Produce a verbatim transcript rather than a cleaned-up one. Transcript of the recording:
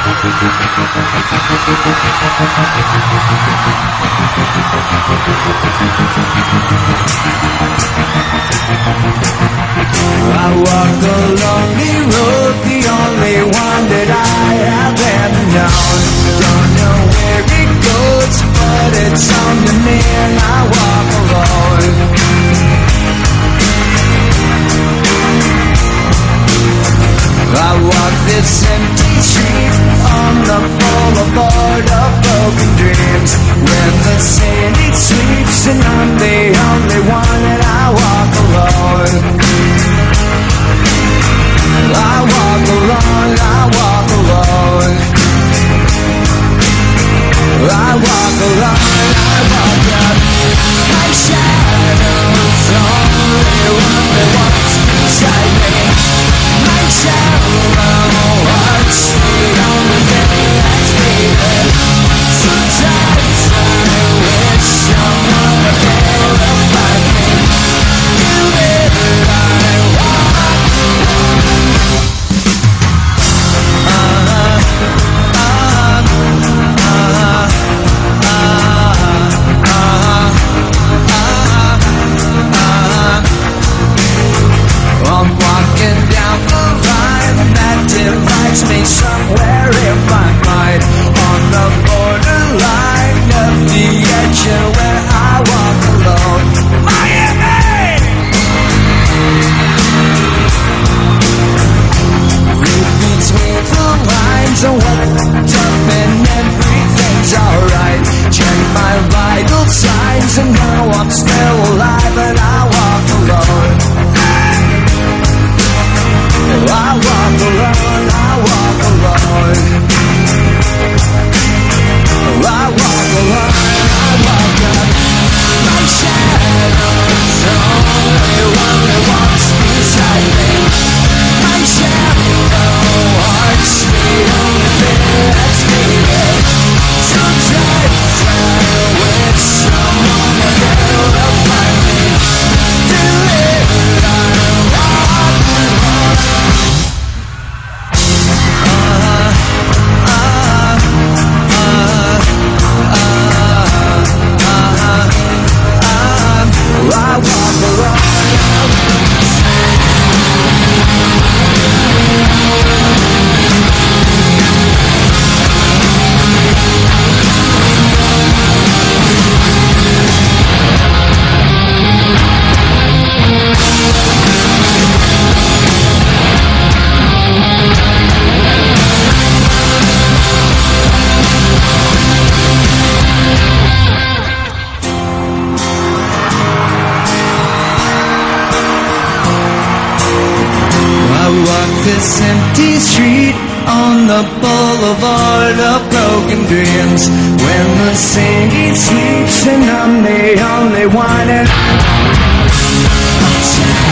I walk a lonely road, the only one that I have ever known. Don't know where it goes, but it's on to me and I walk alone. I walk this empty street on the boulevard of broken dreams, when the city sleeps and I'm the only one and I walk alone. I walk alone, I walk alone. I walk alone, I walk up. My shadow's only one that walks beside me. My shadow walks the only thing that's needed. Sometimes I wish someone would be able to find me. Do it, I walk. I'm walking down the line that divides me somewhere in my mind, on the borderline of the edge where I walk alone. Miami! Read between the lines of what's up and everything's alright. Check my vital signs and now I'm still alive and I walk alone. I walk alone, I walk alone. I walk alone, I walk up. My shadow's the only one that walks beside me. My shadow walks the only thing that's needed. Sometimes I wish someone would be able to find me. Do it, I walk alone. I walk alone. This empty street on the boulevard of broken dreams, when the city sleeps and I'm the only one and